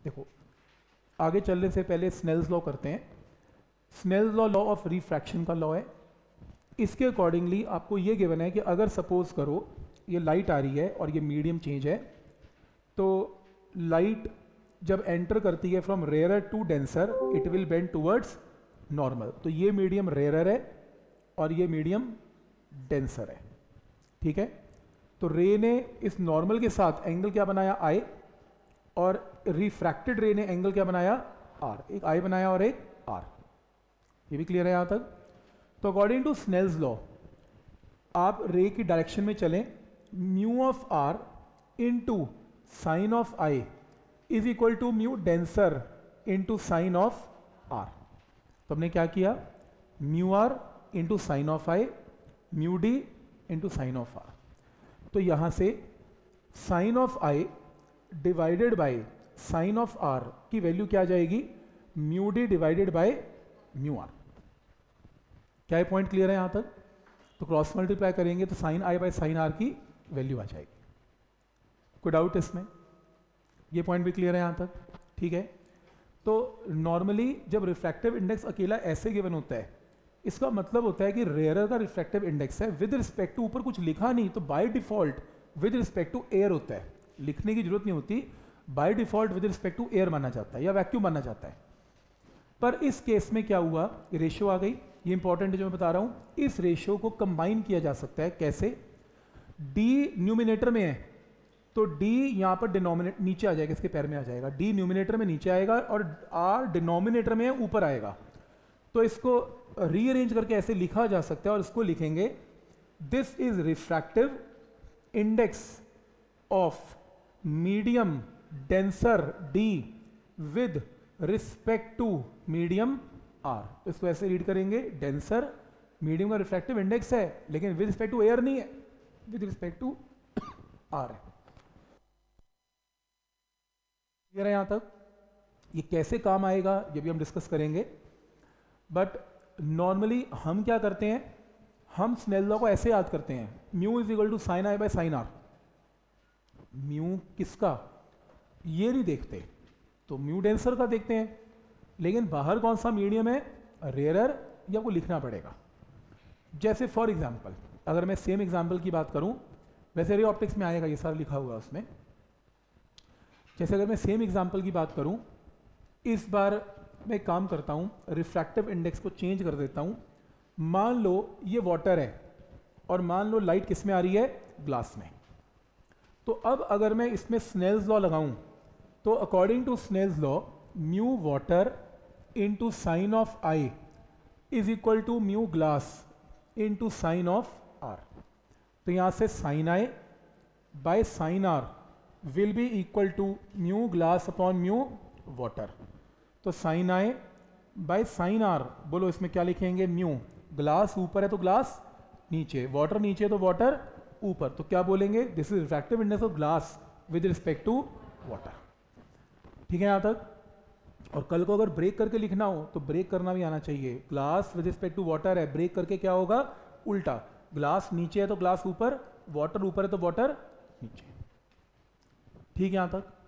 देखो आगे चलने से पहले स्नेल्स लॉ करते हैं। Snell's law law of refraction का लॉ है। इसके अकॉर्डिंगली आपको ये गिवन है कि अगर सपोज करो ये लाइट आ रही है और ये मीडियम चेंज है, तो लाइट जब एंटर करती है from rarer to denser it will bend towards normal. तो ये मीडियम रेयरर है और ये मीडियम डेंसर है, ठीक है। तो रे ने इस नॉर्मल के साथ एंगल क्या बनाया, आई, और रिफ्रैक्टेड रे ने एंगल क्या बनाया, आर। एक आई बनाया और एक आर। ये भी क्लियर है यहां तक। तो अकॉर्डिंग टू स्नेल्स लॉ आप रे की डायरेक्शन में चलें, mu of R into sine of I is equal to mu denser into sine of R. तो हमने क्या किया, mu R into sine of I, mu D into sine of R. तो यहां से sine of I divided by sine of R की value क्या आ जाएगी, mu D divided by mu R. क्या ये पॉइंट क्लियर है यहां तक। तो क्रॉस मल्टीप्लाई करेंगे तो sine I by sine R की वैल्यू आ जाएगी। कोई डाउट इसमें, ये पॉइंट भी क्लियर है यहां तक, ठीक है। तो नॉर्मली जब रिफ्रैक्टिव इंडेक्स अकेला ऐसे गिवन होता है, इसका मतलब होता है कि रेयरर का रिफ्रैक्टिव इंडेक्स है विद रिस्पेक्ट टू, ऊपर कुछ लिखा नहीं तो by default with respect to air होता है, लिखने की जरूरत नहीं होती, by default with respect to air माना जाता है या वैक्यूम माना जाता है। पर इस केस में क्या हुआ, रेशियो आ गई, ये इंपॉर्टेंट है जो मैं बता रहा हूं। इस रेशियो को कंबाइन किया जा सकता है कैसे, डी न्यूमिनेटर में है तो डी यहां पर डिनोमिनेटर नीचे आ जाएगा, इसके पैर में आ जाएगा, डी न्यूमिनेटर में नीचे आएगा और आर डिनोमिनेटर में ऊपर आएगा। तो इसको रीअरेंज करके ऐसे लिखा जा सकता है और इसको लिखेंगे this is refractive index of medium denser D with respect to medium R. तो इसको ऐसे रीड करेंगे, डेंसर मीडियम का रिफ्रैक्टिव इंडेक्स है लेकिन विद रिस्पेक्ट टू एयर नहीं है, विद रिस्पेक्ट टू आर है। क्लियर है यहां तक। ये कैसे काम आएगा ये भी हम डिस्कस करेंगे, बट नॉर्मली हम क्या करते हैं, हम स्नेल लॉ को ऐसे याद करते हैं, mu is equal to sine I by sine R. Mu किसका ये नहीं देखते, तो म्यू डेंसर का देखते हैं, लेकिन बाहर कौन सा मीडियम है, रेयरर, ये आपको लिखना पड़ेगा। जैसे फॉर एग्जांपल अगर मैं सेम एग्जांपल की बात करूं, वैसे रे ऑप्टिक्स में आएगा, ये सारा लिखा हुआ उसमें। जैसे अगर मैं सेम एग्जांपल की बात करूं, इस बार मैं एक काम करता हूं, रिफ्रैक्टिव इंडेक्स को चेंज कर देता हूं। मान लो ये वाटर है और मान लो लाइट किस में आ रही है, ग्लास में। तो अब अगर मैं इसमें स्नेल्स लॉ लगाऊं तो according to Snell's law mu water into sine of I is equal to mu glass into sine of R. तो यहां से sine I by sine R will be equal to mu glass upon mu water. तो sine I by sine R, बोलो इसमें क्या लिखेंगे, mu, glass ऊपर है तो ग्लास नीचे, वाटर नीचे तो वाटर ऊपर, तो क्या बोलेंगे, this is refractive index of glass with respect to water. ठीक है यहां तक। और कल को अगर ब्रेक करके लिखना हो तो ब्रेक करना भी आना चाहिए, glass with respect to water है, ब्रेक करके क्या होगा, उल्टा, ग्लास नीचे है तो ग्लास ऊपर, वाटर ऊपर है तो वाटर नीचे। ठीक है यहां तक।